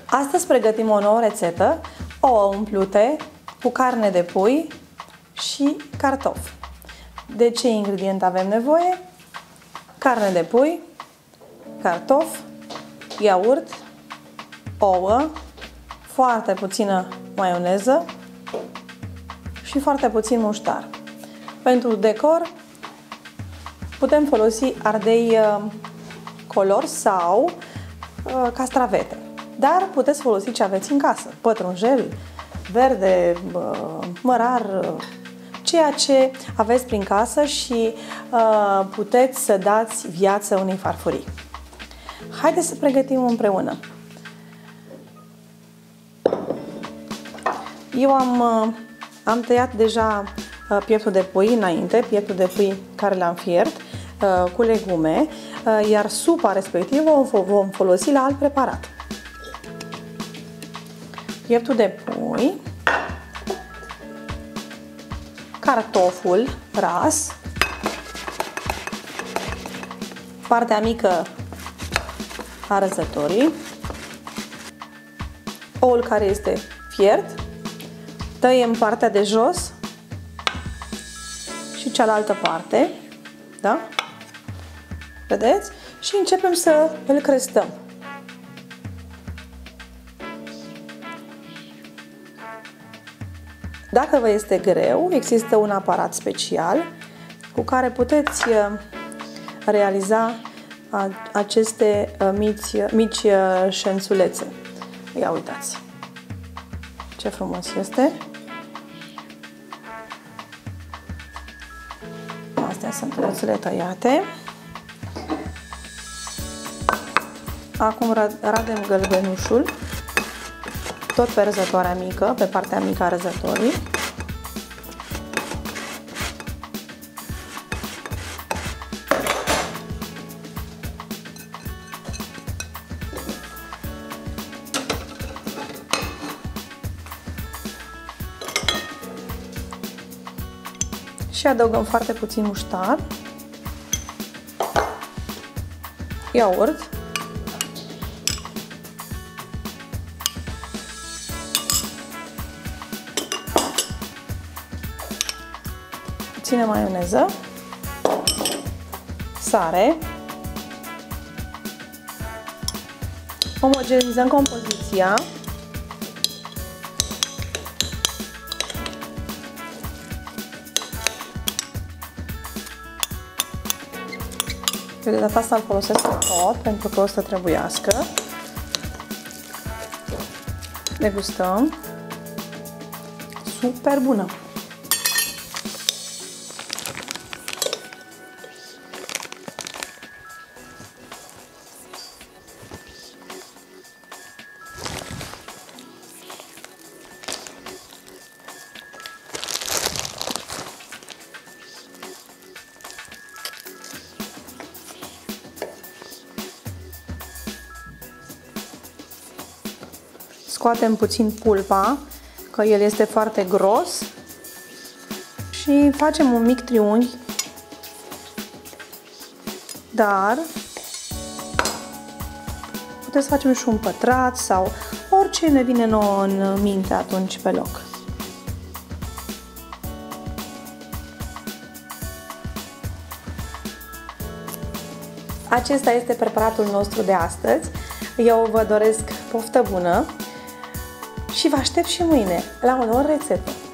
Astăzi pregătim o nouă rețetă, ouă umplute cu carne de pui și cartofi. De ce ingredient avem nevoie? Carne de pui, cartofi, iaurt, ouă, foarte puțină maioneză și foarte puțin muștar. Pentru decor putem folosi ardei color sau castravete, dar puteți folosi ce aveți în casă, pătrunjel, verde, mărar, ceea ce aveți prin casă și puteți să dați viață unei farfurii. Haideți să pregătim împreună. Eu am tăiat deja pieptul de pui înainte, pieptul de pui care l-am fiert cu legume, iar supa respectivă o vom folosi la alt preparat. Pieptul de pui, cartoful ras, partea mică a răzătorii, oul care este fiert, tăiem partea de jos și cealaltă parte, da? Vedeți? Și începem să îl crestăm. Dacă vă este greu, există un aparat special cu care puteți realiza aceste mici șențulețe. Ia uitați! Ce frumos este! Astea sunt rățurile tăiate. Acum radem gălbenușul tot pe răzătoarea mică, pe partea mică a răzătorii. Și adăugăm foarte puțin muștar, iaurt, puțină maioneză, sare, omogenizăm compoziția. Eu de data asta îl folosesc tot, pentru că o să trebuiască. Degustăm. Super bună! Scoatem puțin pulpa, că el este foarte gros, și facem un mic triunghi, dar puteți să facem și un pătrat sau orice ne vine nouă în minte atunci pe loc. Acesta este preparatul nostru de astăzi. Eu vă doresc poftă bună și vă aștept și mâine la o nouă rețetă.